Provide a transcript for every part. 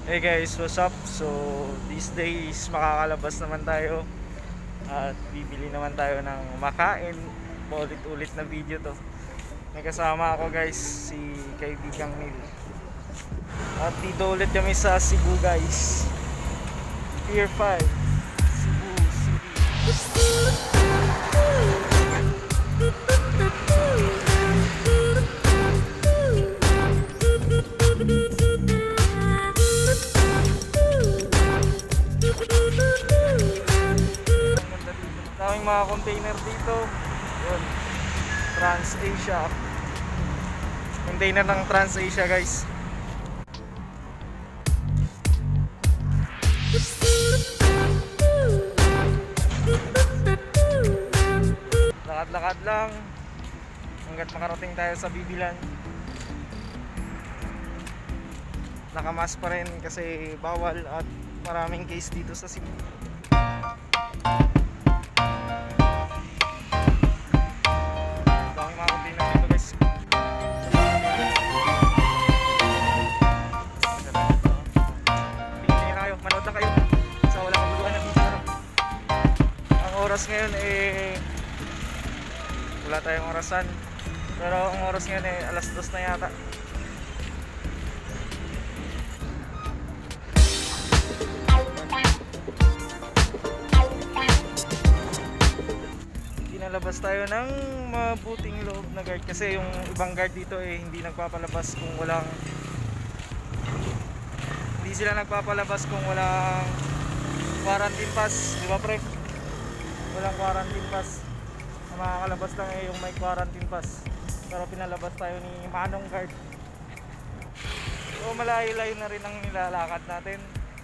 Hey guys, what's up? So, these days makakalabas naman tayo at bibili naman tayo ng makain. Paulit-ulit na video to. May kasama ako guys, si kaibigang Neil. At dito ulit kami sa Cebu guys. Pier 5, Cebu City. Daming mga container dito. Yun. Trans-Asia. Container ng Trans-Asia guys. Lakad-lakad lang hanggat makarating tayo sa bibilan. Nakamas pa rin kasi bawal at maraming case dito sa Cebu. Daming mga container dito guys. Tingin na kayo, manood lang kayo sa walang kabuluhan na video. Ang oras ngayon wala tayong orasan, pero ang oras ngayon alas 2 na yata. Pinalabas tayo ng mabuting loob na guard kasi yung ibang guard dito hindi nagpapalabas kung walang quarantine pass, di ba pre? Walang quarantine pass. Makakalabas lang yung may quarantine pass, pero pinalabas tayo ni Manong guard. So malayo-layo na rin ang nilalakad natin.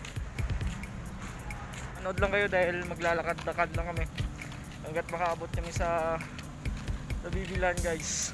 Anood lang kayo dahil maglalakad-lakad lang kami hanggat makaabot kami sa bibilan guys.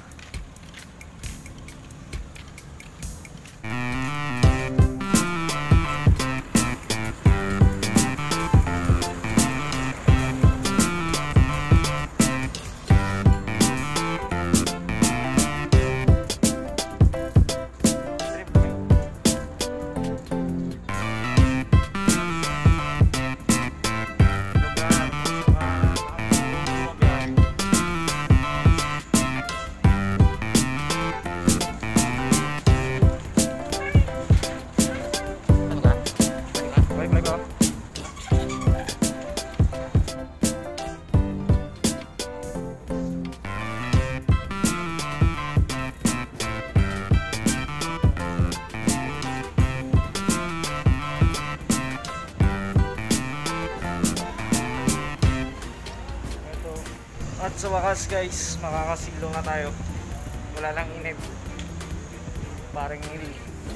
At sa wakas guys, makakasilong na tayo. Wala nang inip. Parang hindi.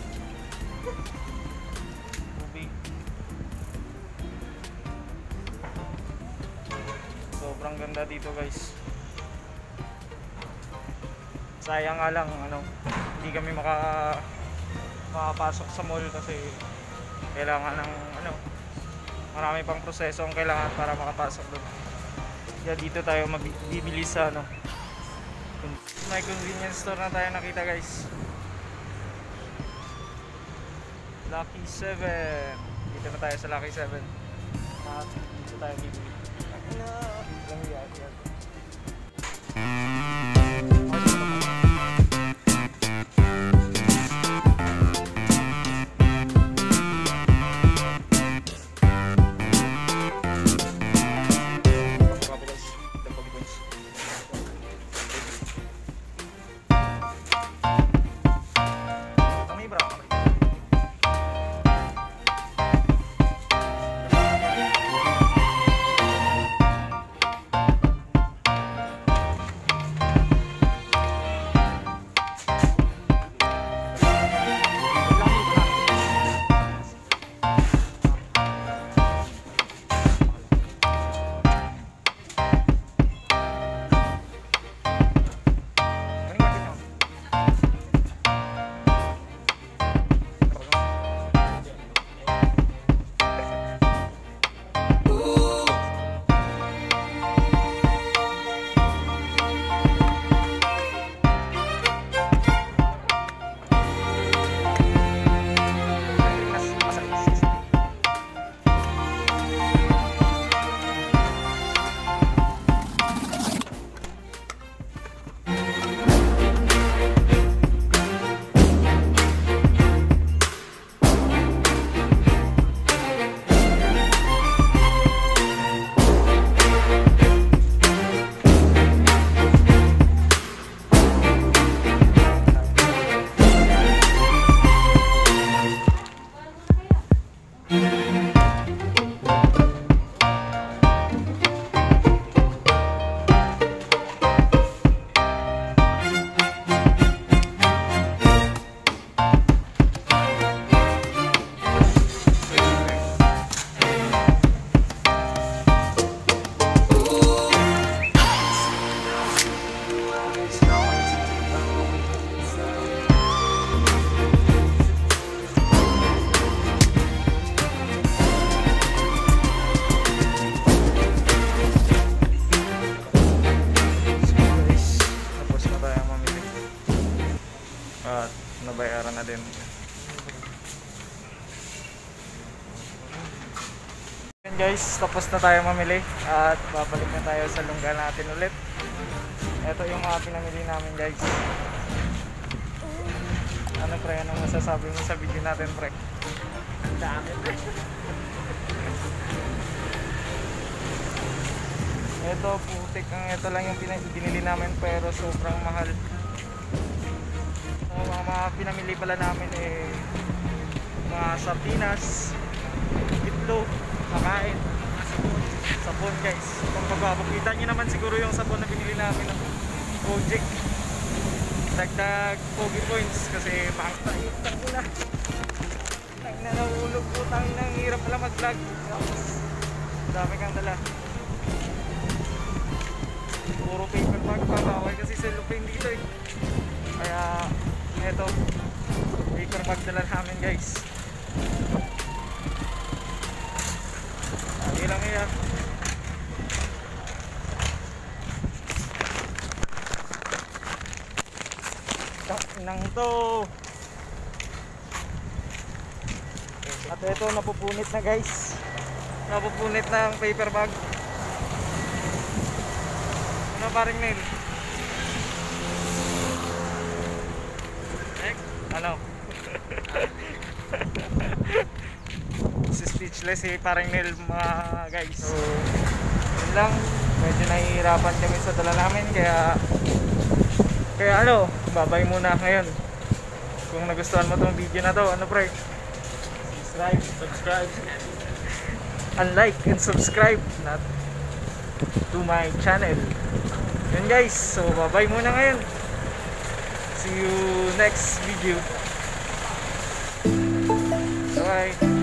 Tubig. Sobrang ganda dito guys. Sayang nga lang hindi kami makapasok sa mall kasi kailangan ng marami pang proseso ang kailangan para makapasok doon. Kaya dito tayo bibili sa may convenience store na tayo nakita guys. Lucky 7. Dito na tayo sa Lucky 7. Dito tayo bibili. At nabayaran na din. Yan guys, tapos na tayo mamili at babalik na tayo sa lungga natin ulit. Ito yung mga pinamili namin guys. Ano pre, anong masasabi mo sa video natin pre? Ang dami pre. Ito putik, ito lang yung binili namin pero sobrang mahal. So, mga pinamili pala namin mga sardinas, itlog, makain, sabon guys. Kung pagkakita nyo naman siguro yung sabon na binili namin ng project. Dagdag pogi points kasi pangta yung tangina. Tangina na ulog po, tangina ang hirap pala mag vlog. Dami kang dala. Puro paper bag pa, bawal kasi cellophane dito kaya eto, paper bag dala namin guys. Lagi lang yan. Nang to. At ito napupunit na guys. Napupunit na ang paper bag. Ano paring Neil? Ano? Si speechless parang Neil mga guys. So, yun lang. Medyo nahihirapan kami sa dala namin kaya ano, babay muna ngayon. Kung nagustuhan mo tong video na to, ano pre? Subscribe. And like and subscribe not to my channel. Yun guys, so babay muna ngayon. See you next video. Bye.